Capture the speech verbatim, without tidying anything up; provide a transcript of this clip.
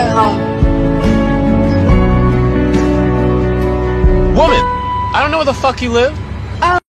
going home. Woman, I don't know where the fuck you live.